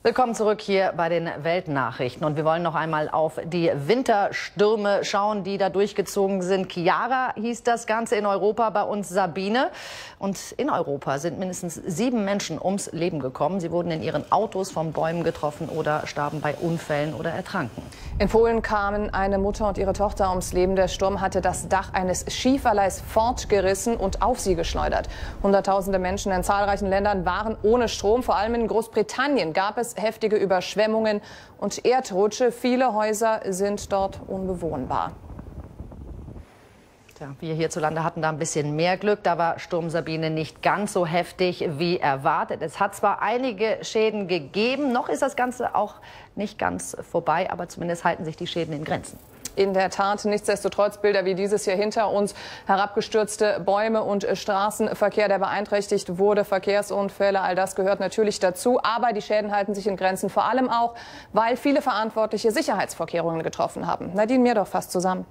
Willkommen zurück hier bei den Weltnachrichten. Und wir wollen noch einmal auf die Winterstürme schauen, die da durchgezogen sind. Chiara hieß das Ganze in Europa, bei uns Sabine. Und in Europa sind mindestens 7 Menschen ums Leben gekommen. Sie wurden in ihren Autos von Bäumen getroffen oder starben bei Unfällen oder ertranken. In Polen kamen eine Mutter und ihre Tochter ums Leben. Der Sturm hatte das Dach eines Skiverleihs fortgerissen und auf sie geschleudert. Hunderttausende Menschen in zahlreichen Ländern waren ohne Strom. Vor allem in Großbritannien gab es heftige Überschwemmungen und Erdrutsche. Viele Häuser sind dort unbewohnbar. Ja, wir hierzulande hatten da ein bisschen mehr Glück. Da war Sturm Sabine nicht ganz so heftig wie erwartet. Es hat zwar einige Schäden gegeben, noch ist das Ganze auch nicht ganz vorbei, aber zumindest halten sich die Schäden in Grenzen. In der Tat, nichtsdestotrotz Bilder wie dieses hier hinter uns, herabgestürzte Bäume und Straßenverkehr, der beeinträchtigt wurde, Verkehrsunfälle, all das gehört natürlich dazu. Aber die Schäden halten sich in Grenzen, vor allem auch, weil viele Verantwortliche Sicherheitsvorkehrungen getroffen haben. Nadine Mirdorf fasst zusammen.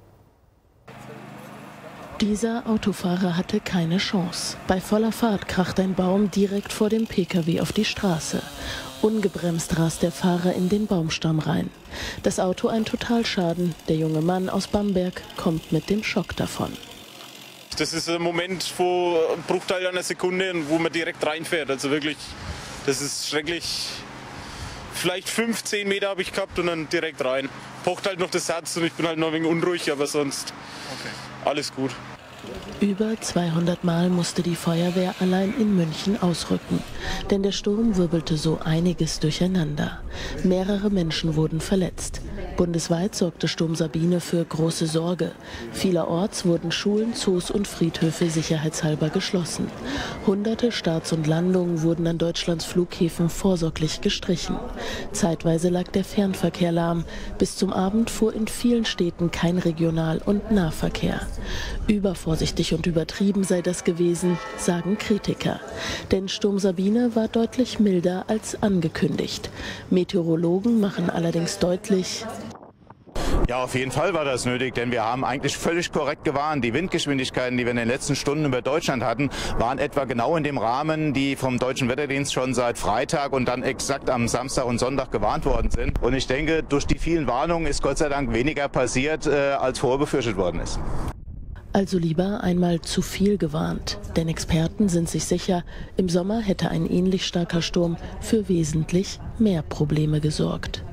Dieser Autofahrer hatte keine Chance. Bei voller Fahrt kracht ein Baum direkt vor dem Pkw auf die Straße. Ungebremst rast der Fahrer in den Baumstamm rein. Das Auto ein Totalschaden. Der junge Mann aus Bamberg kommt mit dem Schock davon. Das ist ein Moment, wo ein Bruchteil einer Sekunde, wo man direkt reinfährt. Also wirklich, das ist schrecklich. Vielleicht 5-10 Meter habe ich gehabt und dann direkt rein. Pocht halt noch das Herz und ich bin halt noch ein wenig unruhig, aber sonst alles gut. Über 200 Mal musste die Feuerwehr allein in München ausrücken, denn der Sturm wirbelte so einiges durcheinander. Mehrere Menschen wurden verletzt. Bundesweit sorgte Sturm Sabine für große Sorge. Vielerorts wurden Schulen, Zoos und Friedhöfe sicherheitshalber geschlossen. Hunderte Starts und Landungen wurden an Deutschlands Flughäfen vorsorglich gestrichen. Zeitweise lag der Fernverkehr lahm. Bis zum Abend fuhr in vielen Städten kein Regional- und Nahverkehr. Übervorsichtig und übertrieben sei das gewesen, sagen Kritiker. Denn Sturm Sabine war deutlich milder als angekündigt. Meteorologen machen allerdings deutlich: Ja, auf jeden Fall war das nötig, denn wir haben eigentlich völlig korrekt gewarnt. Die Windgeschwindigkeiten, die wir in den letzten Stunden über Deutschland hatten, waren etwa genau in dem Rahmen, die vom Deutschen Wetterdienst schon seit Freitag und dann exakt am Samstag und Sonntag gewarnt worden sind. Und ich denke, durch die vielen Warnungen ist Gott sei Dank weniger passiert, als vorher befürchtet worden ist. Also lieber einmal zu viel gewarnt, denn Experten sind sich sicher, im Sommer hätte ein ähnlich starker Sturm für wesentlich mehr Probleme gesorgt.